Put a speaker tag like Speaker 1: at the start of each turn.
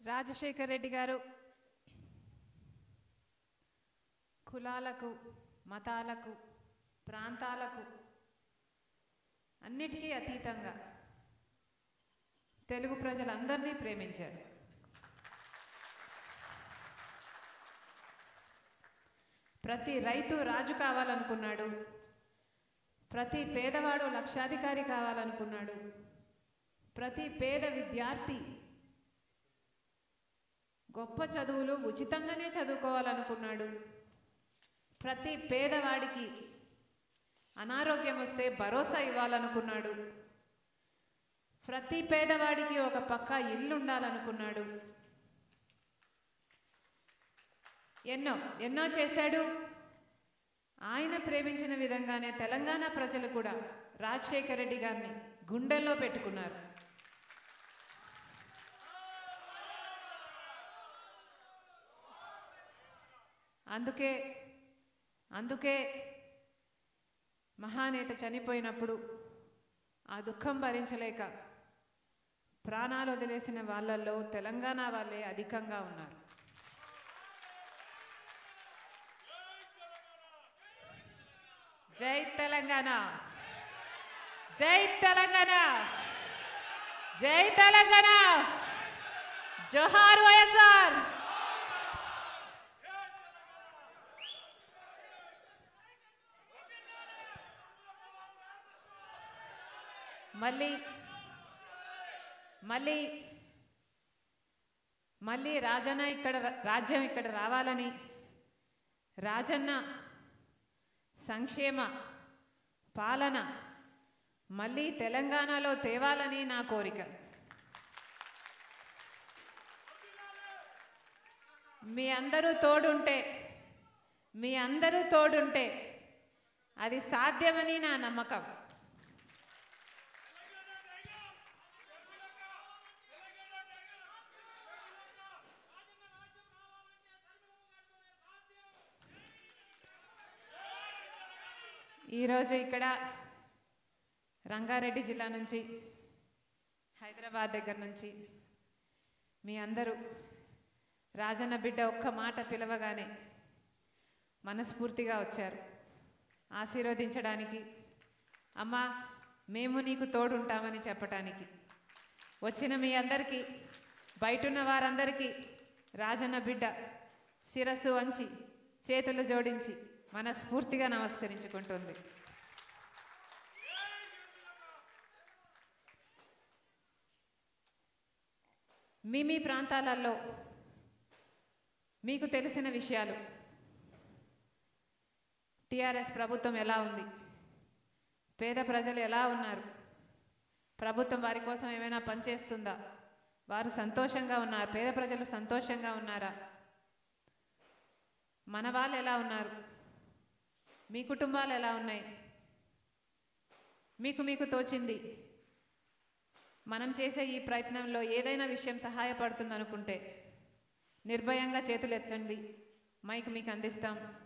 Speaker 1: రాజశేఖర్ రెడ్డి గారు కులాలకు మతాలకు ప్రాంతాలకు అన్నిటికీ అతీతంగా తెలుగు ప్రజలందరినీ ప్రేమించారు. ప్రతి రైతు రాజు కావాలనుకున్నాడు, ప్రతి పేదవాడు లక్షాధికారి కావాలనుకున్నాడు, ప్రతి పేద విద్యార్థి గొప్ప చదువులు ఉచితంగానే చదువుకోవాలనుకున్నాడు, ప్రతి పేదవాడికి అనారోగ్యం వస్తే భరోసా ఇవ్వాలనుకున్నాడు, ప్రతి పేదవాడికి ఒక పక్కా ఇల్లు ఉండాలనుకున్నాడు. ఎన్నో చేశాడు. ఆయన ప్రేమించిన విధంగానే తెలంగాణ ప్రజలు కూడా రాజశేఖర్ రెడ్డి గారిని గుండెల్లో పెట్టుకున్నారు. అందుకే మహానేత చనిపోయినప్పుడు ఆ దుఃఖం భరించలేక ప్రాణాలు వదిలేసిన వాళ్ళల్లో తెలంగాణ వాళ్ళే అధికంగా ఉన్నారు. జై తెలంగాణ, జై తెలంగాణ, జై తెలంగాణ, జోహార్ వైఎస్ఆర్. మళ్ళీ రాజ్యం ఇక్కడ రావాలని, రాజన్న సంక్షేమ పాలన మళ్ళీ తెలంగాణలో తేవాలని నా కోరిక. మీ అందరూ తోడుంటే అది సాధ్యమని నా నమ్మకం. ఈరోజు ఇక్కడ రంగారెడ్డి జిల్లా నుంచి, హైదరాబాద్ దగ్గర నుంచి మీ అందరూ రాజన్న బిడ్డ ఒక్క మాట పిలవగానే మనస్ఫూర్తిగా వచ్చారు ఆశీర్వదించడానికి, అమ్మా మేము నీకు తోడుంటామని చెప్పటానికి. వచ్చిన మీ అందరికీ, బయటున్న వారందరికీ రాజన్న బిడ్డ శిరస్సు వంచి చేతులు జోడించి మనస్ఫూర్తిగా నమస్కరించుకుంటుంది. మీ ప్రాంతాలలో మీకు తెలిసిన విషయాలు, టిఆర్ఎస్ ప్రభుత్వం ఎలా ఉంది, పేద ప్రజలు ఎలా ఉన్నారు, ప్రభుత్వం వారి కోసం ఏమైనా పనిచేస్తుందా, వారు సంతోషంగా ఉన్నారు, పేద ప్రజలు సంతోషంగా ఉన్నారా, మన వాళ్ళు ఎలా ఉన్నారు, మీ కుటుంబాలు ఎలా ఉన్నాయి, మీకు తోచింది మనం చేసే ఈ ప్రయత్నంలో ఏదైనా విషయం సహాయపడుతుందనుకుంటే నిర్భయంగా చేతులు ఎత్తండి, మైక్ మీకు అందిస్తాం.